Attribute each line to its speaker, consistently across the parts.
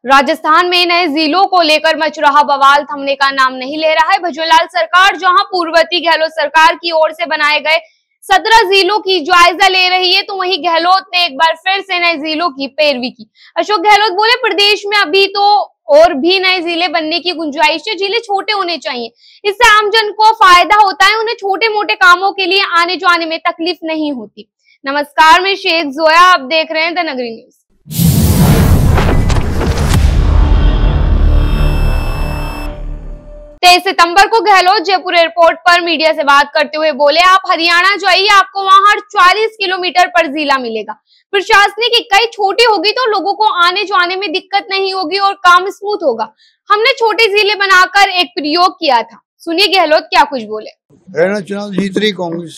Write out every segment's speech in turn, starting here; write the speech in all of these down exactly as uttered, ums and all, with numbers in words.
Speaker 1: राजस्थान में नए जिलों को लेकर मच रहा बवाल थमने का नाम नहीं ले रहा है। भजनलाल सरकार जहां पूर्ववर्ती गहलोत सरकार की ओर से बनाए गए सत्रह जिलों की जायजा ले रही है, तो वहीं गहलोत ने एक बार फिर से नए जिलों की पैरवी की। अशोक गहलोत बोले, प्रदेश में अभी तो और भी नए जिले बनने की गुंजाइश है। जिले छोटे होने चाहिए, इससे आमजन को फायदा होता है, उन्हें छोटे मोटे कामों के लिए आने जाने में तकलीफ नहीं होती। नमस्कार, मैं शेख जोया, आप देख रहे हैं द नगरी न्यूज। तेईस सितंबर को गहलोत जयपुर एयरपोर्ट पर मीडिया से बात करते हुए बोले, आप हरियाणा जाइए, आपको वहां हर चालीस किलोमीटर पर जिला मिलेगा। प्रशासनिक इकाई छोटी होगी तो लोगों को आने जाने में दिक्कत नहीं होगी और काम स्मूथ होगा। हमने छोटे जिले बनाकर एक प्रयोग किया था। सुनिए गहलोत क्या कुछ बोले।
Speaker 2: हरियाणा चुनाव जीत रही कांग्रेस,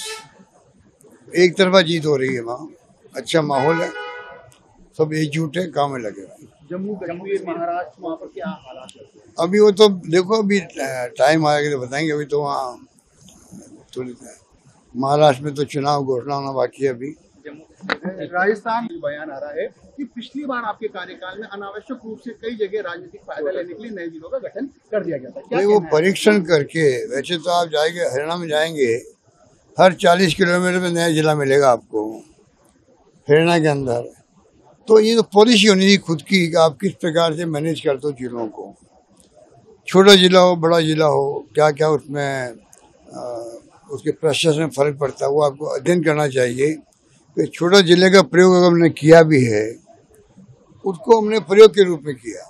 Speaker 2: एक तरफा जीत हो रही है, वहाँ अच्छा माहौल है, सब एकजुट है, काम में लगे हुए।
Speaker 3: जम्मू कश्मीर, महाराष्ट्र, वहाँ पर क्या हालात है?
Speaker 2: अभी वो तो देखो, अभी टाइम आएगा तो बताएंगे। अभी तो वहाँ तो महाराष्ट्र में तो चुनाव घोषणा होना बाकी है। अभी
Speaker 3: राजस्थान बयान आ रहा है कि पिछली बार आपके कार्यकाल में अनावश्यक रूप से कई जगह राजनीतिक फायदा लेने के लिए नए जिलों का गठन कर दिया गया था। क्या
Speaker 2: वो परीक्षण करके, वैसे तो आप जाएंगे हरियाणा में जाएंगे, हर चालीस किलोमीटर में नया जिला मिलेगा आपको हरियाणा के अंदर। तो ये तो पॉलिसी होनी चाहिए खुद की कि आप किस प्रकार से मैनेज करते हो जिलों को। छोटा जिला हो, बड़ा जिला हो, क्या क्या उसमें आ, उसके प्रशासन में फर्क पड़ता है, वो आपको अध्ययन करना चाहिए। तो छोटा जिले का प्रयोग अगर हमने किया भी है, उसको हमने प्रयोग के रूप में किया।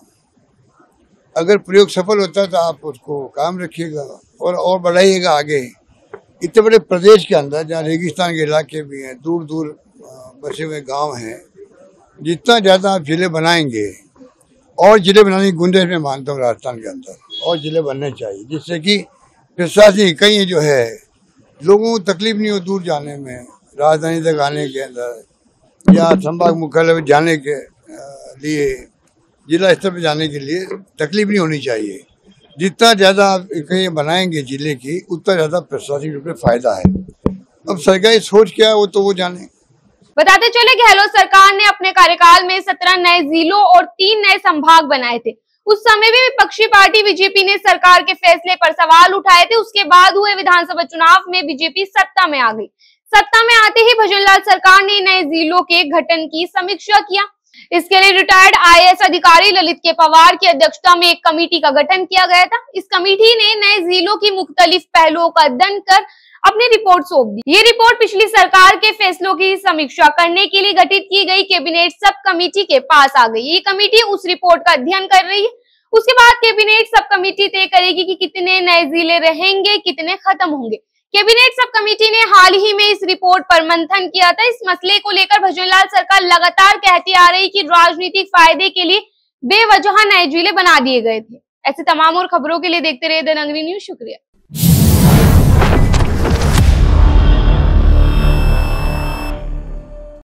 Speaker 2: अगर प्रयोग सफल होता है तो आप उसको काम रखिएगा और और बढ़ाइएगा आगे। इतने बड़े प्रदेश के अंदर जहाँ रेगिस्तान के इलाके भी हैं, दूर दूर बसे हुए गाँव हैं, जितना ज़्यादा आप जिले बनाएंगे, और जिले बनाने की गुंजाइश में मानता हूँ राजस्थान के अंदर और जिले बनने चाहिए, जिससे कि प्रशासनिक इकाइयाँ जो है लोगों को तकलीफ नहीं हो दूर जाने में, राजधानी तक आने के अंदर या संभाग मुख्यालय में जाने के लिए, जिला स्तर पर जाने के लिए तकलीफ नहीं होनी चाहिए। जितना ज़्यादा आप इकाइयाँ बनाएंगे जिले की, उतना ज़्यादा प्रशासनिक रूप में फायदा है। अब सरकारी सोच क्या है वो तो वो जाने।
Speaker 1: बताते चले, गहलोत सरकार ने अपने कार्यकाल में सत्रह नए जिलों और तीन नए संभाग बनाए थे। उस समय भी विपक्षी पार्टी बीजेपी ने सरकार के फैसले पर सवाल उठाए थे। उसके बाद हुए विधानसभा चुनाव में बीजेपी सत्ता में आ गई। सत्ता में आते ही भजनलाल सरकार ने नए जिलों के गठन की समीक्षा किया। इसके लिए रिटायर्ड आई ए एस अधिकारी ललित के पवार की अध्यक्षता में एक कमेटी का गठन किया गया था। इस कमेटी ने नए जिलों की मुख्तलिफ पहलुओं का अध्ययन कर अपनी रिपोर्ट सौंप दी। ये रिपोर्ट पिछली सरकार के फैसलों की समीक्षा करने के लिए गठित की गई कैबिनेट सब कमेटी के पास आ गई। ये कमेटी उस रिपोर्ट का अध्ययन कर रही है। उसके बाद कैबिनेट सब कमेटी तय करेगी कि कितने नए जिले रहेंगे, कितने खत्म होंगे। कैबिनेट सब कमेटी ने हाल ही में इस रिपोर्ट पर मंथन किया था। इस मसले को लेकर भजनलाल सरकार लगातार कहती आ रही कि राजनीतिक फायदे के लिए बेवजह नए जिले बना दिए गए थे। ऐसे तमाम और खबरों के लिए देखते रहे द नगरी न्यूज। शुक्रिया।